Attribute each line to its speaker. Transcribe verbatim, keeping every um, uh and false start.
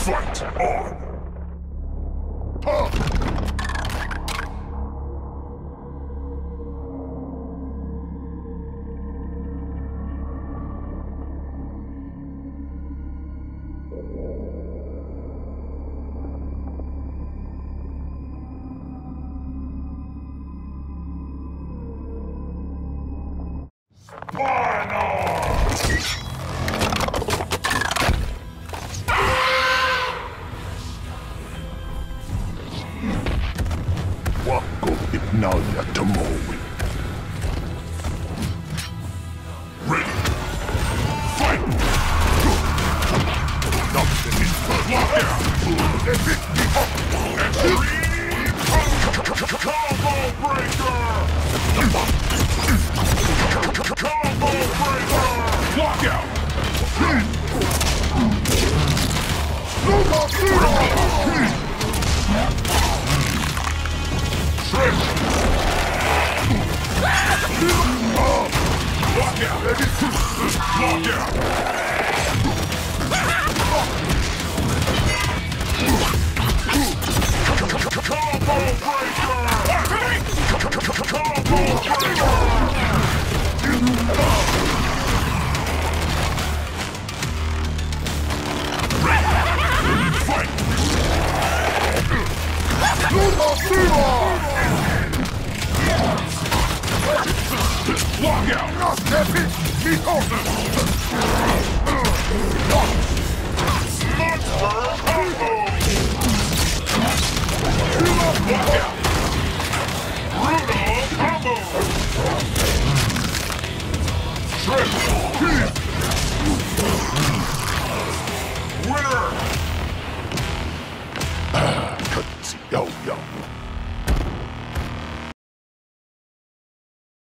Speaker 1: Fight on! Huh. Wako Ignalia Tomoe. Ready. Fight! Nothing is but lockdown! And pick me up! And scream! Combo breaker! Combo breaker! Lockout! Lockout! Lockout! Combo breaker! Combo breaker! Fight! Lockout!